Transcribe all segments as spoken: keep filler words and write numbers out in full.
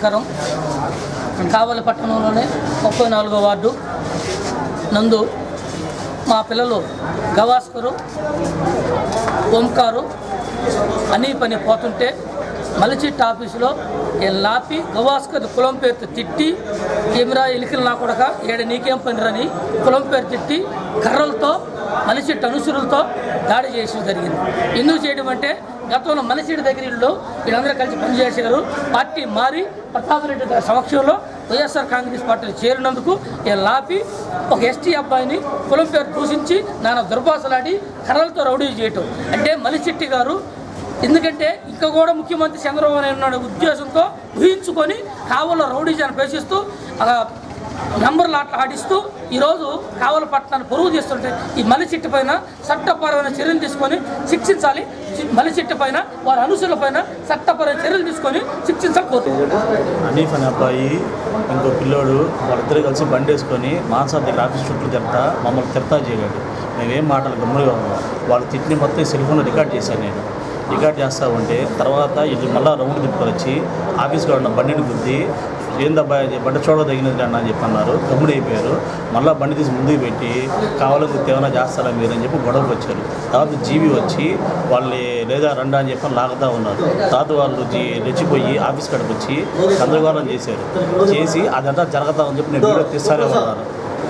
నమస్కారం. కావలి పట్టణంలోనే ముప్పై నాలుగో వార్డు నందు మా పిల్లలు గవాస్కరు, ఓంకారు అని పని పోతుంటే మలిచిట్ ఆఫీసులో లాపి గవాస్కర్ కులం పేరుతో తిట్టి కెమెరా ఎలికలు నా కొడక ఏడ నీకేం పనిరని కులం పేరు తిట్టి కర్రలతో మలిచిట్ అనుసరులతో దాడి చేసి జరిగింది. ఎందుకు చేయడం అంటే గతంలో మలిచిట్ దగ్గర ఇళ్ళు వీళ్ళందరూ కలిసి పనిచేశారు. పార్టీ మారి ప్రతాప్ రెడ్డి గారి సమక్షంలో వైఎస్ఆర్ కాంగ్రెస్ పార్టీలో చేరినందుకు ఈ లాపి ఒక ఎస్టీ అబ్బాయిని కులం పేరు దూషించి నాన్న దుర్భాషలాడి కర్రలతో రౌడీ చేయటం అంటే మలిచిట్టి గారు ఎందుకంటే ఇంకా కూడా ముఖ్యమంత్రి చంద్రబాబు నాయుడు ఉద్దేశంతో ఊహించుకొని కావల్లో రౌడీజాన్ని ప్రవేశిస్తూ నంబర్లు ఆట ఆడిస్తూ ఈరోజు కావలి పట్టణాన్ని పొరుగు చేస్తుంటే ఈ మలిచిట్టు పైన చట్టపరమైన చర్యలు తీసుకొని శిక్షించాలి. మలిచిట్టు పైన వారి అనుసరుల పైన చట్టపరమైన చర్యలు తీసుకొని శిక్షించాలి కోరుతుంది. హనీఫ్ అనే అబ్బాయి ఇంకో పిల్లోడు వాళ్ళిద్దరు కలిసి బండి వేసుకొని మాన్సార్ దగ్గర ఆఫీస్ చుట్టూ తిడతా మమ్మల్ని తిడతా చేయగాడు. మేమేం మాటలు గమ్ముగా ఉన్నాం. వాళ్ళు తిట్టిని మొత్తం సెల్ఫోన్లో రికార్డ్ చేశాను. నేను రికార్డ్ చేస్తూ ఉంటే తర్వాత ఇది మళ్ళీ రౌండ్ తిప్పుకొని వచ్చి ఆఫీస్లో ఉన్న బండిని గుద్ది ఏందబ్బాయి బండి చూడ తగినది అని చెప్పి అన్నారు. గమ్ముడు అయిపోయారు. మళ్ళీ బండి తీసి ముందుకు పెట్టి కావాలని ఏమైనా చేస్తారా మీరు అని చెప్పి గొడవకు వచ్చారు. తర్వాత జీవి వచ్చి వాళ్ళు లేదా రండా అని చెప్పి లాగుతూ ఉన్నారు. తర్వాత వాళ్ళు జీ రెచ్చిపోయి ఆఫీస్ కాడికి వచ్చి గందరగోళం చేశారు. చేసి అదంతా జరుగుతామని చెప్పి నేను వీడియో తీస్తానే ఉన్నాను.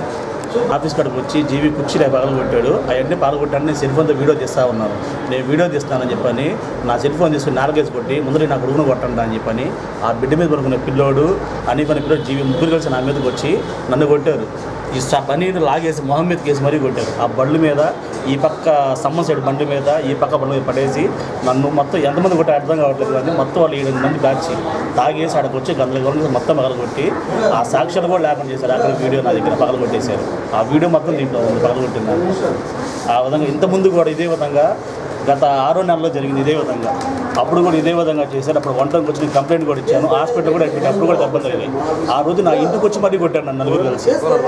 ఆఫీస్ కాడికి వచ్చి జీవి కుర్చీలో పగలగొట్టాడు. అవన్నీ పగలగొట్టాను. నేను సెల్ ఫోన్తో వీడియో తీస్తూ ఉన్నాను. నేను వీడియో తీస్తానని చెప్పని నా సెల్ ఫోన్ తీసుకుని నాలుగేసి కొట్టి ముందర నా కొడుకును కొట్టండి అని చెప్పని ఆ బిడ్డ మీద పడుకునే పిల్లోడు అని పని పిల్లోడు జీవి ముగ్గురు కలిసి నా మీదకి వచ్చి నన్ను కొట్టారు. ఈ పనీని లాగేసి మొహం మీద కేసి మరీ కొట్టారు. ఆ బండ్ల మీద ఈ పక్క సమ్మన్ సైడ్ బండి మీద ఈ పక్క బండి మీద పడేసి నన్ను మొత్తం ఎంతమంది కొట్టి అర్థం కావట్లేదు కానీ మొత్తం వాళ్ళు ఏడు మంది బ్యాచి తాగేసి అక్కడికి వచ్చి గంటల గంటలు మొత్తం పగలగొట్టి ఆ సాక్ష్యాలు కూడా లేకుండా చేశారు. అక్కడ వీడియో నా దగ్గర పగలగొట్టేశారు. ఆ వీడియో మొత్తం దీంట్లో ఉంది పగలగొట్టింది. ఆ విధంగా ఇంతకుముందు కూడా ఇదే విధంగా గత ఆరో నెలలో జరిగింది. ఇదే విధంగా అప్పుడు కూడా ఇదే విధంగా చేశారు. అప్పుడు వంటకు వచ్చి నేను కంప్లైంట్ కూడా ఇచ్చాను. హాస్పిటల్ కూడా అయిపోయింది. అప్పుడు కూడా దెబ్బలు జరిగాయి. ఆ రోజు నా ఇంటికి వచ్చి మరీ కొట్టాను నన్ను నలుగురు కలిసి.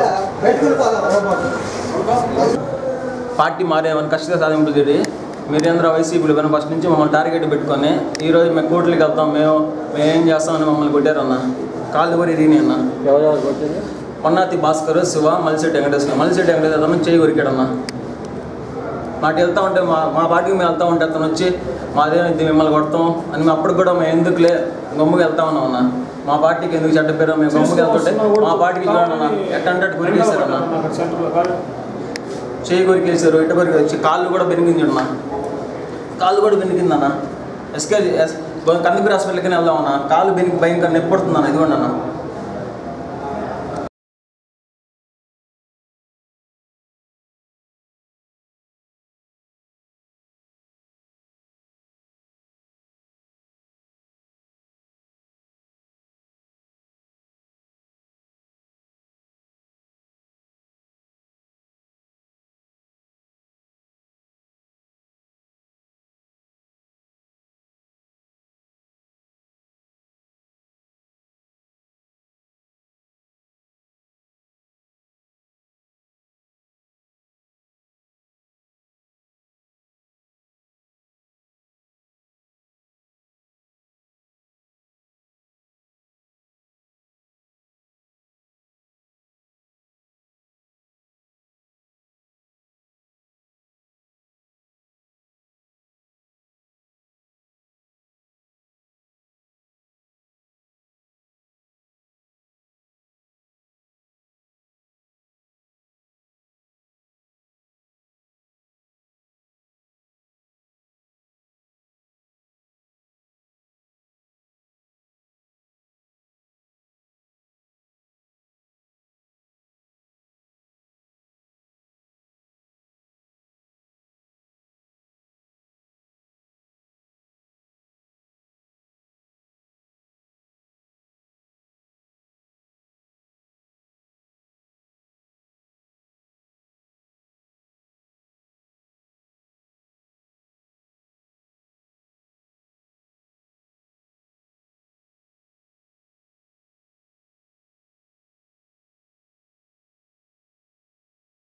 పార్టీ మారేమని కష్ట సాధింపు తిరిగి మీరేంద్ర వైసీపీలు పైన ఫస్ట్ నుంచి మమ్మల్ని టార్గెట్ పెట్టుకొని ఈరోజు మేము కోర్టులకు వెళ్తాం మేము మేము ఏం చేస్తామని మమ్మల్ని కొట్టారన్న. కాళ్ళు కూడా ఇరిగినాయి అన్న. పొన్నాతి భాస్కర్, శివ, మలిశెట్టి వెంకటేశ్వర మలిశెట్టి వెంకటేశ్వర చేయి కొరికాడన్న. మాకు వెళ్తూ ఉంటే మా మా పార్టీకి మేము వెళ్తూ ఉంటే అతను వచ్చి మాదేమైంది మిమ్మల్ని కొడతాం అని మేము అప్పుడు కూడా మేము ఎందుకులే గమ్ముకి వెళ్తా ఉన్నాం అన్న. మా పార్టీకి ఎందుకు చెడ్డ పేరు మేము గమ్ముకి వెళ్తుంటే మా పార్టీకి చూడండి అన్న ఎట్టంటే అటు కొరికేశారన్న. చేయి కొరికేశారు, ఇటు కొరికి వచ్చి కాళ్ళు కూడా బెనికిందన్న. కాళ్ళు కూడా బెనికిందన్న. ఎస్కే కందుకూరు హాస్పిటల్కి వెళ్దామన్నా. కాళ్ళు బెనికి భయంకర నొప్పి పడుతుందన్న. ఇదిగోండి అన్న.